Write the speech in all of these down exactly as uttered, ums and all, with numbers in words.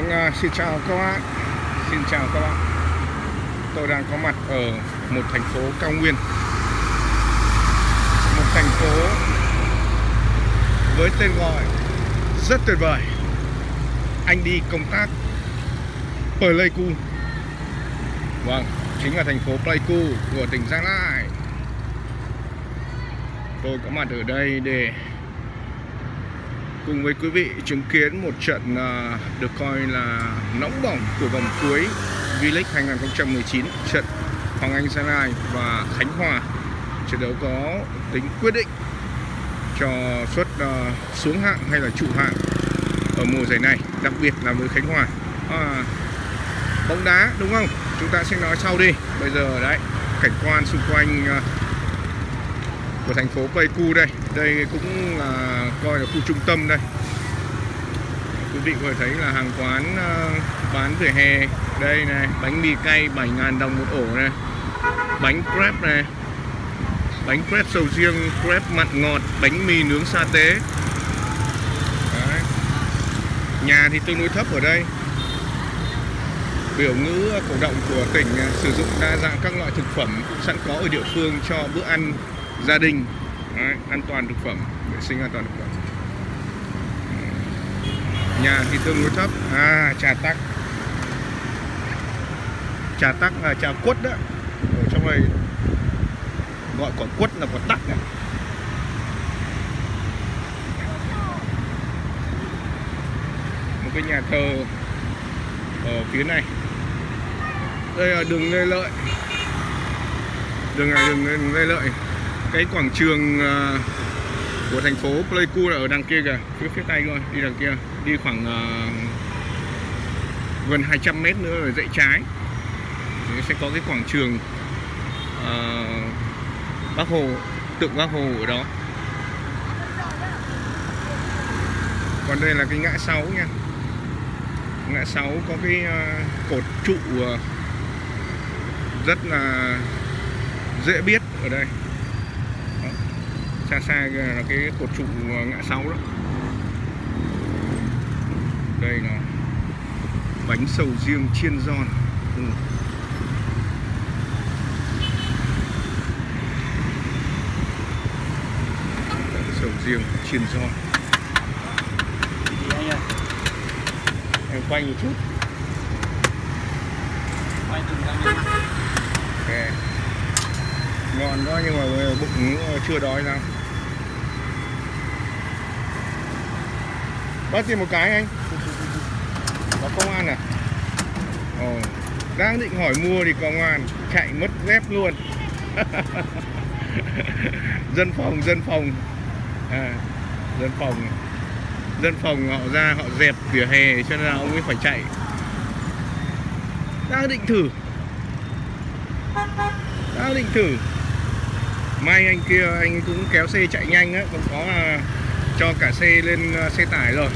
uh, xin chào các bạn. Xin chào các bạn. Tôi đang có mặt ở một thành phố cao nguyên, một thành phố với tên gọi rất tuyệt vời. Anh đi công tác Pleiku. Vâng, chính là thành phố Pleiku của tỉnh Gia Lai. Tôi có mặt ở đây để cùng với quý vị chứng kiến một trận uh, được coi là nóng bỏng của vòng cuối V-League hai không một chín, trận Hoàng Anh Gia Lai và Khánh Hòa. Trận đấu có tính quyết định cho suất uh, xuống hạng hay là trụ hạng ở mùa giải này, đặc biệt là với Khánh Hòa. À, bóng đá đúng không? Chúng ta sẽ nói sau đi. Bây giờ đấy, cảnh quan xung quanh uh, của thành phố Pleiku đây. Đây cũng là coi là khu trung tâm đây. Quý vị có thể thấy là hàng quán uh, bán vỉa hè. Đây này, bánh mì cay bảy nghìn đồng một ổ này, bánh crepe này, bánh crepe sầu riêng, crepe mặn ngọt, bánh mì nướng sa tế. Đấy. Nhà thì tương đối thấp ở đây. Biểu ngữ cổ động của tỉnh sử dụng đa dạng các loại thực phẩm sẵn có ở địa phương cho bữa ăn gia đình. Đấy, an toàn thực phẩm, vệ sinh an toàn thực phẩm. Nhà thì tương đối thấp. À, trà tắc. Trà tắc là trà quất đó. Ở trong này gọi quả quất là quả tắc này. Một cái nhà thờ ở phía này. Đây là đường Lê Lợi. Đường này đường, đường Lê Lợi. Cái quảng trường uh, của thành phố Pleiku là ở đằng kia kìa, phía phía tây thôi, đi đằng kia, đi khoảng uh, gần hai trăm mét nữa rồi rẽ trái thì sẽ có cái quảng trường uh, Bác Hồ, tượng Bác Hồ ở đó. Còn đây là cái ngã sáu nha. Ngã sáu có cái uh, cột trụ uh, rất là dễ biết ở đây. Đó. Xa xa là cái cột trụ ngã sáu đó. Đây là bánh sầu riêng chiên giòn. Ừ. Bánh sầu riêng chiên giòn. Em quay một chút. Quay từng ra. Ok. Ngon quá nhưng mà bụng chưa đói lắm. Bác tìm một cái anh. Có công an à? Ồ, đang định hỏi mua thì công an chạy mất dép luôn. Dân phòng, dân phòng à, dân phòng Dân phòng họ ra họ dẹp vỉa hè cho nên là ông ấy phải chạy. Đang định thử Đang định thử May anh kia anh cũng kéo xe chạy nhanh á, không có là cho cả xe lên xe tải rồi.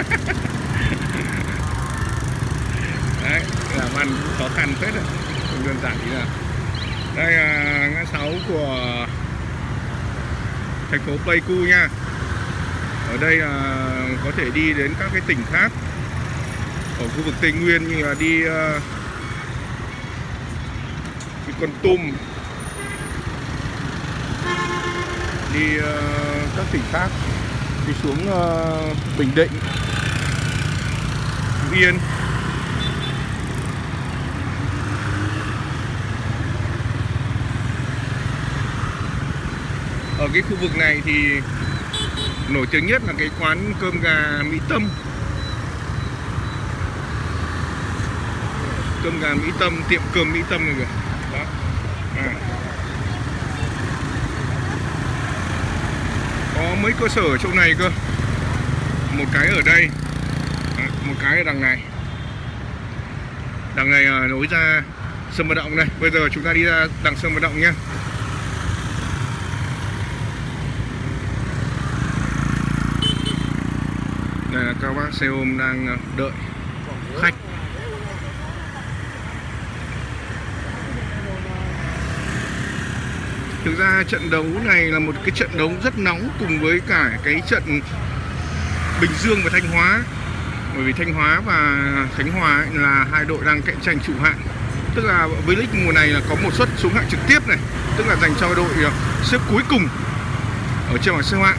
Đấy, làm ăn cũng khó khăn phết đấy, không đơn giản gì nào. Đây là ngã sáu của thành phố Pleiku nha. Ở đây là có thể đi đến các cái tỉnh khác ở khu vực Tây Nguyên, như là đi uh, đi Kon Tum, đi uh, các tỉnh khác, đi xuống uh, Bình Định, Phú Yên. Ở cái khu vực này thì nổi tiếng nhất là cái quán cơm gà Mỹ Tâm. Cơm gà Mỹ Tâm, tiệm cơm Mỹ Tâm này kìa. Đó. À. Có mấy cơ sở ở chỗ này cơ. Một cái ở đây, một cái ở đằng này. Đằng này là nối ra sân vận động đây. Bây giờ chúng ta đi ra đằng sân vận động nhé. Đây là các bác xe ôm đang đợi khách. Thực ra trận đấu này là một cái trận đấu rất nóng cùng với cả cái trận Bình Dương và Thanh Hóa. Bởi vì Thanh Hóa và Khánh Hòa ấy là hai đội đang cạnh tranh trụ hạng. Tức là V-League mùa này là có một suất xuống hạng trực tiếp này, tức là dành cho đội xếp cuối cùng ở trên bảng xếp hạng.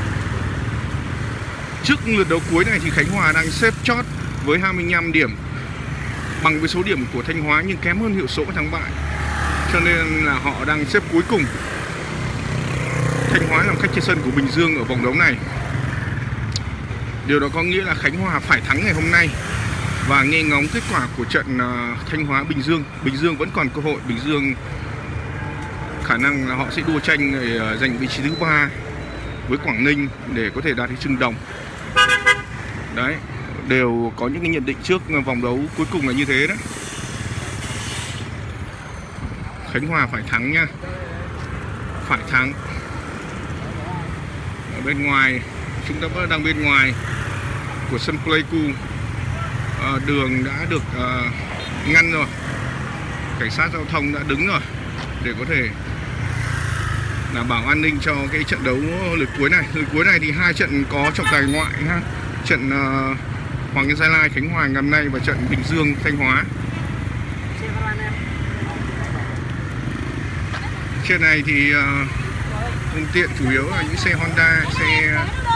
Trước lượt đấu cuối này thì Khánh Hòa đang xếp chót với hai mươi lăm điểm, bằng với số điểm của Thanh Hóa nhưng kém hơn hiệu số thắng bại, cho nên là họ đang xếp cuối cùng. Thanh Hóa làm khách trên sân của Bình Dương ở vòng đấu này. Điều đó có nghĩa là Khánh Hòa phải thắng ngày hôm nay và nghe ngóng kết quả của trận Thanh Hóa Bình Dương. Bình Dương vẫn còn cơ hội. Bình Dương khả năng là họ sẽ đua tranh để giành vị trí thứ ba với Quảng Ninh để có thể đạt huy chương đồng. Đấy, đều có những cái nhận định trước vòng đấu cuối cùng là như thế đấy. Khánh Hòa phải thắng nha, phải thắng. Ở bên ngoài, chúng ta vẫn đang bên ngoài của sân Pleiku. À, đường đã được à, ngăn rồi, cảnh sát giao thông đã đứng rồi để có thể đảm bảo an ninh cho cái trận đấu lượt cuối này. Lượt cuối này thì hai trận có trọng tài ngoại ha, trận uh, Hoàng Anh Gia Lai Khánh Hòa ngày hôm nay và trận Bình Dương Thanh Hóa. Trên này thì uh, phương tiện chủ yếu là những xe Honda, xe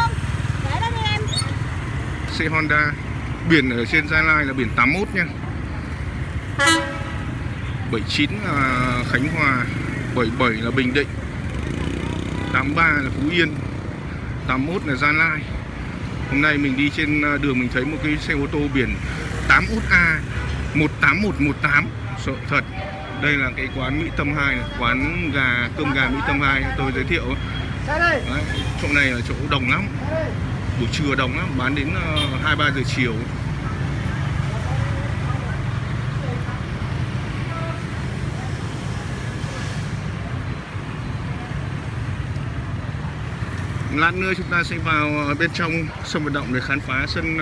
xe Honda. Biển ở trên Gia Lai là biển tám mốt nha, bảy chín là Khánh Hòa, bảy bảy là Bình Định, tám ba là Phú Yên, tám mốt là Gia Lai. Hôm nay mình đi trên đường mình thấy một cái xe ô tô biển tám út A một tám một một tám, sợ thật. Đây là cái quán Mỹ Tâm hai này, quán gà cơm gà Mỹ Tâm hai tôi giới thiệu. Đấy, chỗ này là chỗ đông lắm, buổi trưa đông lắm, bán đến hai ba giờ chiều. Lát nữa chúng ta sẽ vào bên trong sân vận động để khám phá sân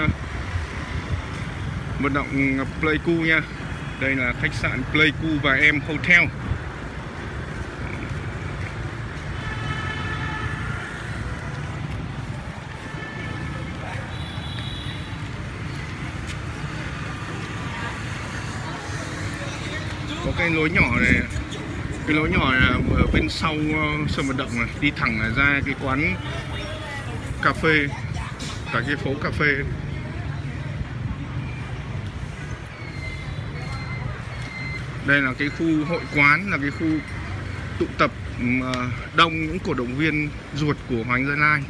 vận động Pleiku nha. Đây là khách sạn Pleiku và Em Hotel. Có cái lối nhỏ này, cái lối nhỏ này ở bên sau sân vận động này, đi thẳng ra cái quán cà phê, cả cái phố cà phê. Đây là cái khu hội quán, là cái khu tụ tập đông những cổ động viên ruột của Hoàng Anh Gia Lai.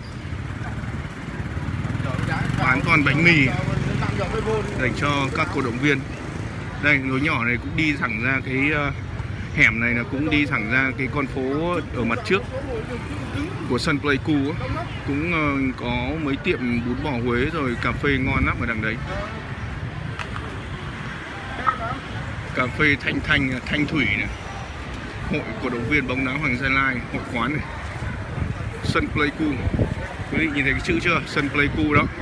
Bán toàn bánh mì dành cho các cổ động viên. Đây, lối nhỏ này cũng đi thẳng ra cái hẻm này, là cũng đi thẳng ra cái con phố ở mặt trước của sân Pleiku. Cũng có mấy tiệm bún bò Huế rồi cà phê ngon lắm ở đằng đấy. Cà phê Thanh Thanh, Thanh Thủy này, hội cổ động viên bóng đá Hoàng Gia Lai, hội quán này, sân Pleiku. Quý vị nhìn thấy cái chữ chưa? Sân Pleiku đó.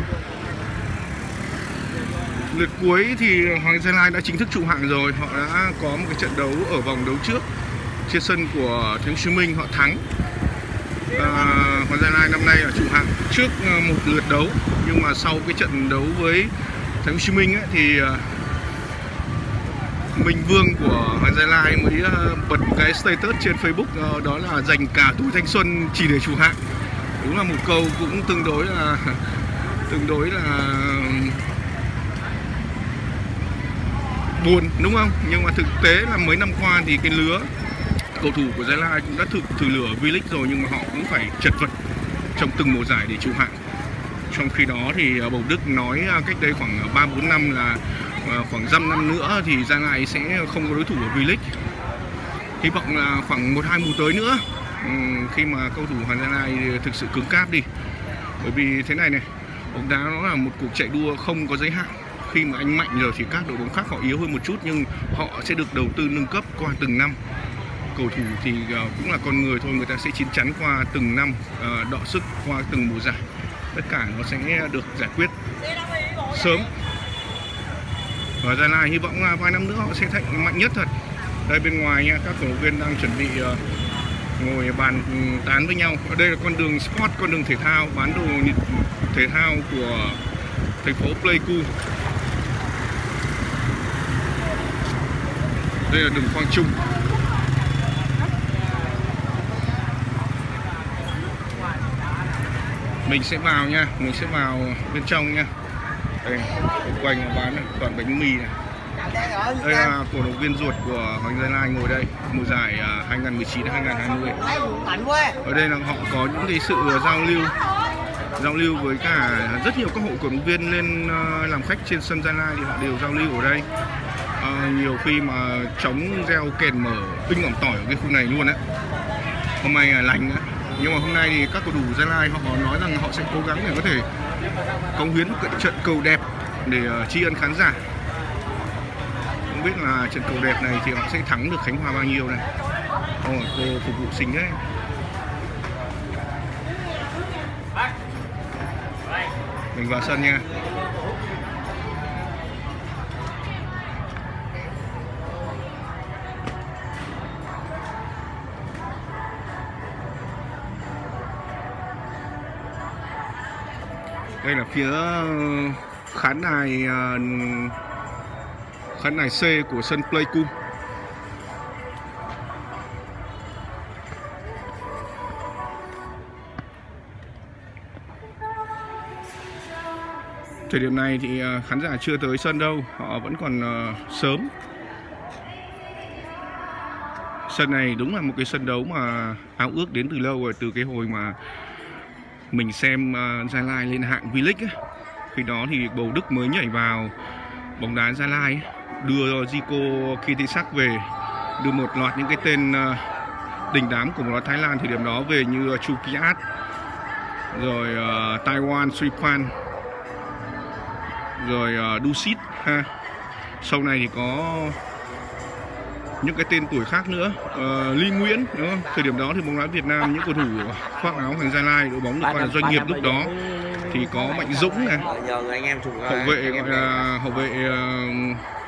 Lượt cuối thì Hoàng Gia Lai đã chính thức trụ hạng rồi. Họ đã có một cái trận đấu ở vòng đấu trước trên sân của Thành phố Hồ Chí Minh, họ thắng. à, Hoàng Gia Lai năm nay là trụ hạng trước một lượt đấu, nhưng mà sau cái trận đấu với Thành phố Hồ Chí Minh ấy, thì Minh Vương của Hoàng Gia Lai mới bật một cái status trên Facebook, đó là dành cả tuổi thanh xuân chỉ để trụ hạng. Đúng là một câu cũng tương đối là tương đối là buồn, đúng không? Nhưng mà thực tế là mấy năm qua thì cái lứa cầu thủ của Gia Lai cũng đã thử thử lửa V-League rồi, nhưng mà họ cũng phải chật vật trong từng mùa giải để trụ hạng. Trong khi đó thì Bầu Đức nói cách đây khoảng ba bốn năm là khoảng dăm năm nữa thì Gia Lai sẽ không có đối thủ ở V-League. Hy vọng là khoảng một hai mùa tới nữa, khi mà cầu thủ Hoàng Gia Lai thực sự cứng cáp đi. Bởi vì thế này này, bóng đá nó là một cuộc chạy đua không có giới hạn. Khi mà anh mạnh rồi thì các đội bóng khác họ yếu hơn một chút, nhưng họ sẽ được đầu tư nâng cấp qua từng năm. Cầu thủ thì cũng là con người thôi, người ta sẽ chín chắn qua từng năm, đọ sức qua từng mùa giải. Tất cả nó sẽ được giải quyết sớm. Và Gia Lai hy vọng là vài năm nữa họ sẽ thành mạnh nhất thật. Đây bên ngoài nha, các cổ động viên đang chuẩn bị ngồi bàn tán với nhau. Ở đây là con đường sport, con đường thể thao, bán đồ thể thao của thành phố Pleiku. Đây là đường Quang Trung. Mình sẽ vào nha, mình sẽ vào bên trong nha. Đây, quanh bán toàn bánh mì này. Đây là cổ động viên ruột của Hoàng Gia Lai ngồi đây, mùa giải hai nghìn không trăm mười chín hai nghìn không trăm hai mươi. Ở đây là họ có những cái sự giao lưu giao lưu với cả rất nhiều các hội cổ động viên lên làm khách trên sân Gia Lai thì họ đều giao lưu ở đây. À, nhiều khi mà trống reo kèn mở tinh ỏm tỏi ở cái khu này luôn á. Hôm nay là lành á. Nhưng mà hôm nay thì các cầu thủ Gia Lai họ nói rằng họ sẽ cố gắng để có thể cống hiến một trận cầu đẹp để uh, tri ân khán giả. Không biết là trận cầu đẹp này thì họ sẽ thắng được Khánh Hòa bao nhiêu này. Ồ, cô phục vụ xinh đấy. Mình vào sân nha. Đây là phía khán đài khán đài C của sân Pleiku. Thời điểm này thì khán giả chưa tới sân đâu, họ vẫn còn sớm. Sân này đúng là một cái sân đấu mà ao ước đến từ lâu rồi, từ cái hồi mà mình xem uh, Gia Lai lên hạng V-League ấy. Khi đó thì Bầu Đức mới nhảy vào bóng đá Gia Lai ấy, đưa Zico Kitisak về, đưa một loạt những cái tên uh, đình đám của bóng đá Thái Lan thời điểm đó về như uh, Chu Kiat, rồi uh, Taiwan Sripan, rồi uh, Dusit ha. Sau này thì có những cái tên tuổi khác nữa, uh, Ly Nguyễn, đúng không? Thời điểm đó thì bóng đá Việt Nam những cầu thủ khoác áo Hoàng Gia Lai, đội bóng được coi là doanh nghiệp lúc đó thì có Mạnh Dũng này, hậu vệ gọi là hậu vệ uh,